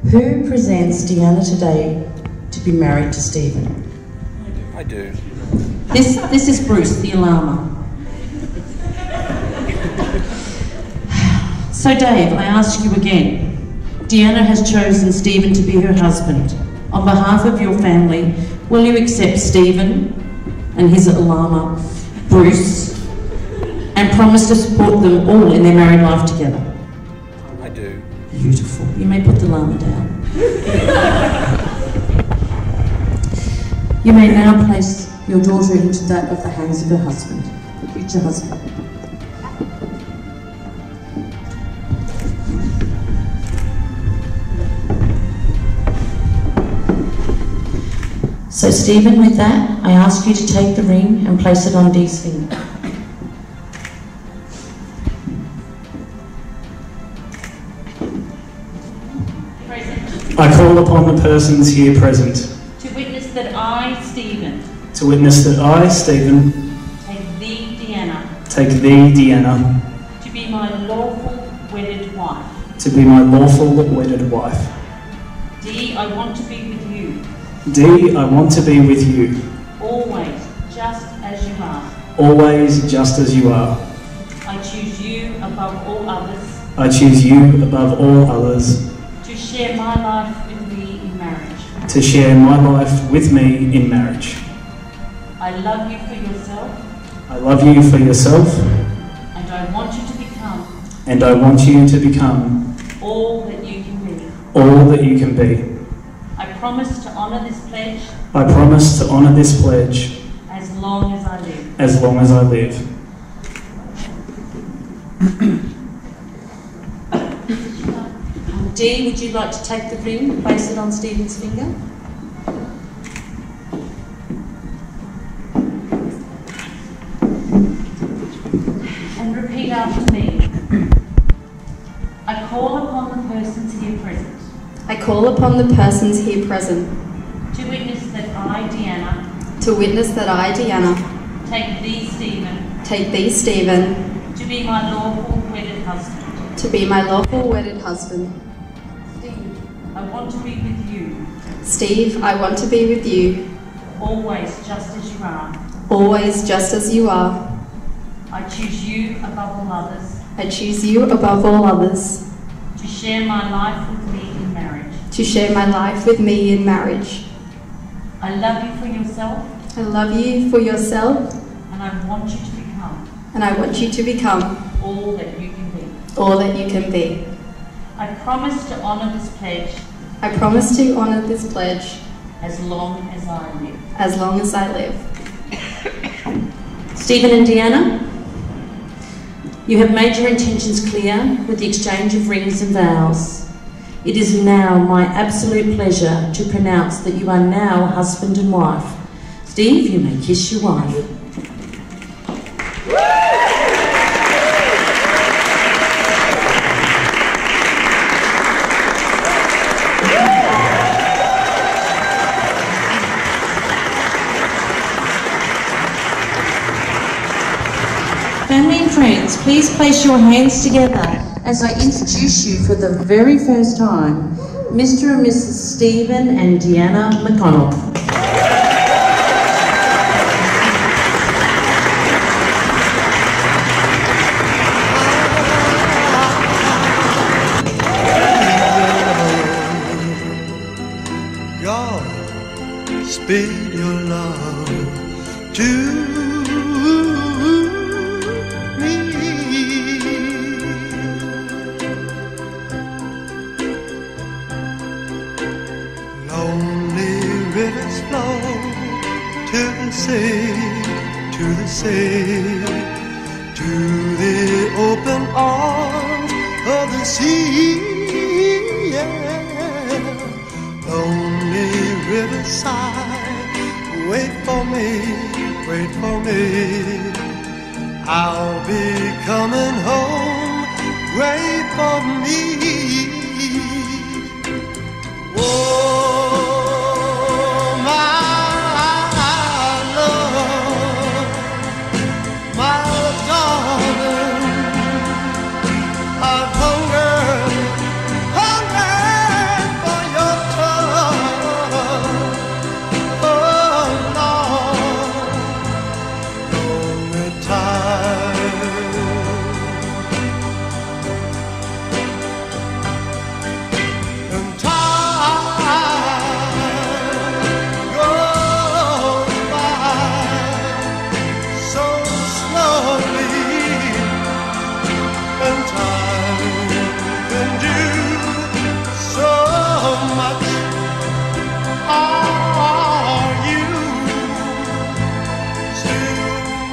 Who presents Deanna today to be married to Stephen? I do. This is Bruce, the alarmer. So Dave, I ask you again. Deanna has chosen Stephen to be her husband. On behalf of your family, will you accept Stephen and his alarmer, Bruce, and promise to support them all in their married life together? I do. Beautiful. You may put the alarmer down. You may now place your daughter into that of the hands of her husband, future husband. So Stephen, with that, I ask you to take the ring and place it on Dee's finger. Present. I call upon the persons here present to witness that I, Stephen, take thee, Deanna, to be my lawful wedded wife. Dee, I want to be with you. Dee, I want to be with you. Always, just as you are. Always, just as you are. I choose you above all others. I choose you above all others. To share my life with me in marriage. To share my life with me in marriage. I love you for yourself. I love you for yourself. And I want you to become. And I want you to become. All that you can be. All that you can be. I promise to honour this pledge. I promise to honour this pledge. As long as I live. As long as I live. Dee, would you like to take the ring and place it on Stephen's finger? And repeat after me. I call upon the persons here present. I call upon the persons here present to witness that I, Deanna, take thee, Stephen, to be my lawful wedded husband. Steve, I want to be with you. Steve, I want to be with you. Always just as you are. Always just as you are. I choose you above all others. I choose you above all others. To share my life with me in marriage. To share my life with me in marriage. I love you for yourself. I love you for yourself. And I want you to become. And I want you to become. All that you can be. All that you can be. I promise to honour this pledge. I promise to honour this pledge. As long as I live. As long as I live. Stephen and Deanna, you have made your intentions clear with the exchange of rings and vows. It is now my absolute pleasure to pronounce that you are now husband and wife. Steve, you may kiss your wife. Family and friends, please place your hands together as I introduce you for the very first time, Mr. and Mrs. Stephen and Deanna McConnell. God, speed your love to to the sea, to the open arms of the sea, yeah. Lonely riverside, wait for me, wait for me. I'll be coming home, wait for me. Whoa. For much are you still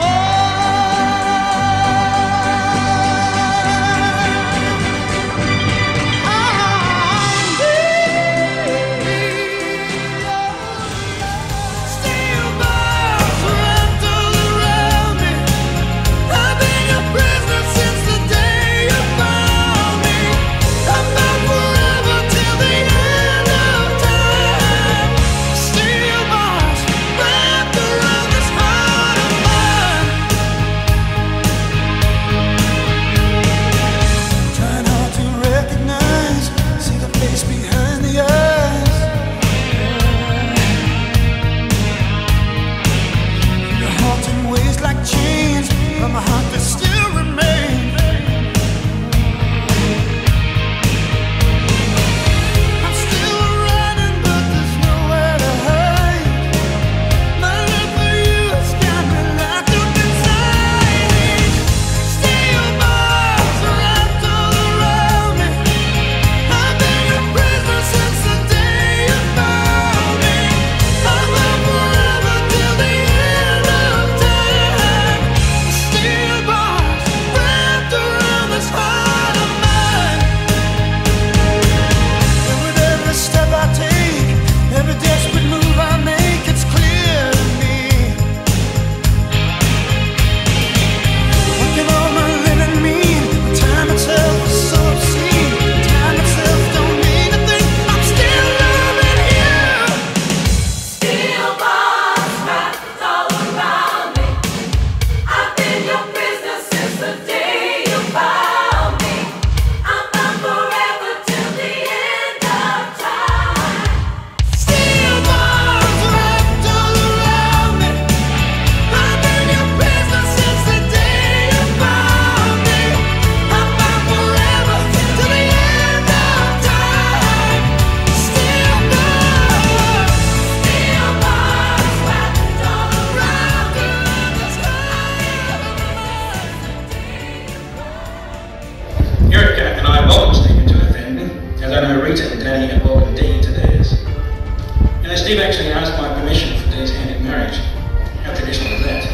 Danny and welcome Dee to theirs. You know, Steve actually asked my permission for Dee's hand in marriage. How traditional is that?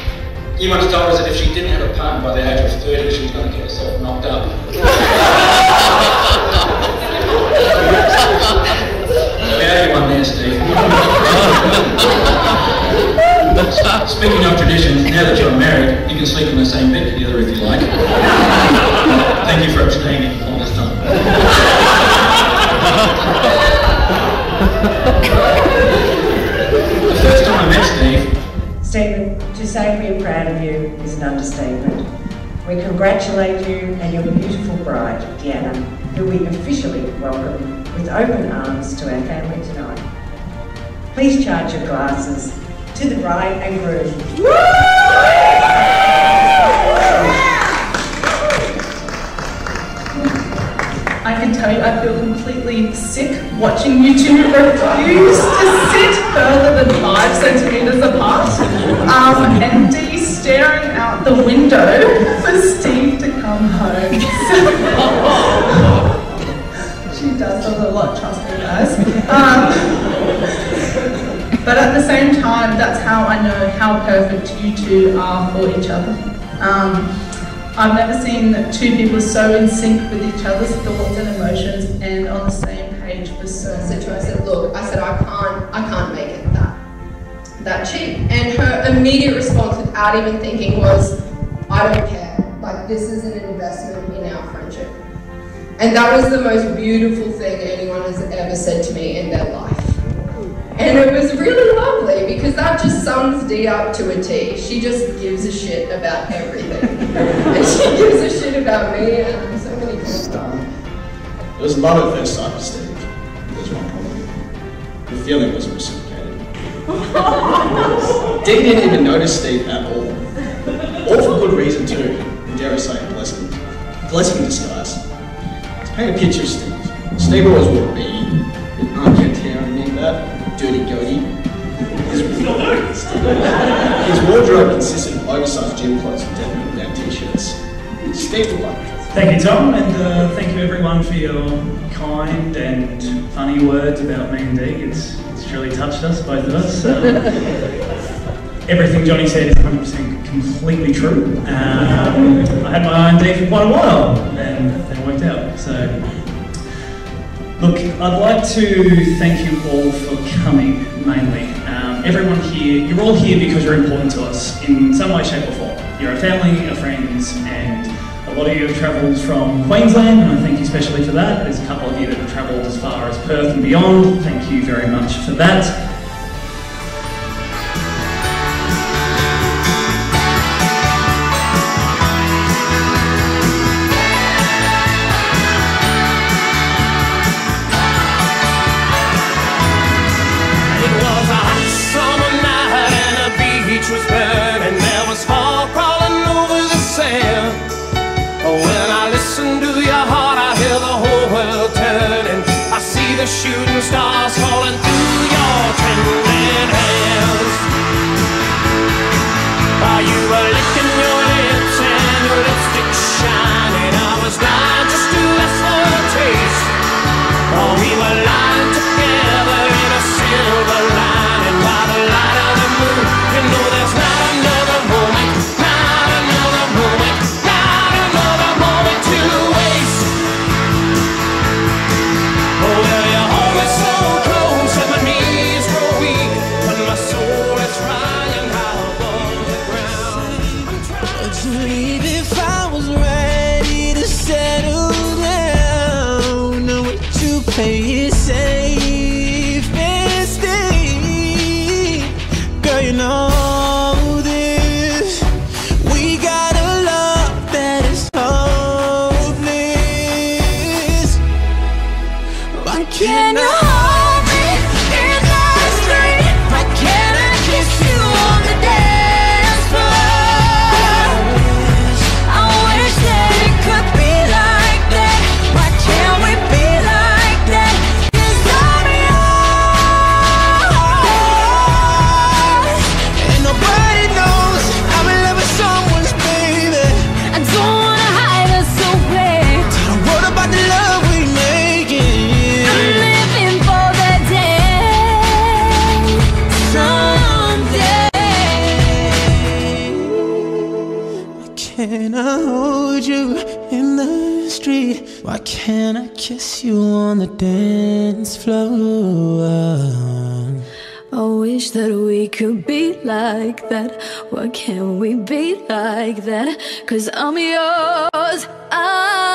He once told us that if she didn't have a partner by the age of 30, she was going to get herself knocked up. We owe you one there, Steve. Speaking of traditions, now that you're married, you can sleep in the same bed together if you like. Thank you for abstaining all this time. The first time I met Steve... Stephen, to say we're proud of you is an understatement. We congratulate you and your beautiful bride, Deanna, who we officially welcome with open arms to our family tonight. Please charge your glasses to the bride and groom. I can tell you I feel completely sick watching you two refuse to sit further than 5 centimetres apart, and Dee staring out the window for Steve to come home. She does a lot, trust me guys. But at the same time, that's how I know how perfect you two are for each other. I've never seen two people so in sync with each other's thoughts and emotions and on the same page for so I said to her, I said, look, I can't make it that cheap. And her immediate response without even thinking was, I don't care. Like, this is an investment in our friendship. And that was the most beautiful thing anyone has ever said to me in their life. And it was really lovely because that just sums Dee up to a T. She just gives a shit about everything. And she gives a shit about me and so many things. It was love at first sight for Steve. There's one problem. The feeling wasn't reciprocated. Dee didn't even notice Steve at all. All for good reason too. And dare I say, a blessing in disguise. To paint a picture of Steve. Steve always wore a beanie, with unkempt hair underneath that. Dirty goatee. His wardrobe consisted of oversized gym clothes and definitely down t-shirts. Steve looked like Thank you, Tom, and thank you everyone for your kind and funny words about me and Dee. It's truly touched us, both of us. Everything Johnny said is 100% completely true. I had my eye on Dee for quite a while, and that worked out. So, look, I'd like to thank you all for coming, mainly. Everyone here, you're all here because you're important to us in some way, shape or form. You're our family, our friends, and a lot of you have travelled from Queensland, and I thank you especially for that. There's a couple of you that have travelled as far as Perth and beyond. Thank you very much for that. It was a hot summer night and the beach was burning. There was fog crawling over the sand. When I listen to your heart, I hear the whole world turning. I see the shooting stars falling through your trembling hands. While you were licking your lips and your lipstick shining, I was dying just to ask for a taste. Oh, we were lying together in a silver lining by the light of the moon. You know there's not another moment, not another moment, not another moment to waste. Oh, well, you hold me so close and my knees grow weak, but my soul is flying high above the ground. Believe if I was ready to settle down, would you play it safe and stay? Girl, you know this. We got a love that is hopeless. Why can't I hold me in the street? Why can't I kiss you on the dance floor? I wish that it could be like that. Why can't we be like that? 'Cause I'm yours, and nobody knows I'm in love with someone's baby. I don't wanna hide us so bad. Don't worry about the love we making. I'm living for the day someday. Why can't I hold you in the street? Why can't I kiss you on the dance floor? I wish that we could be like that. Why can't we be like that? 'Cause I'm yours.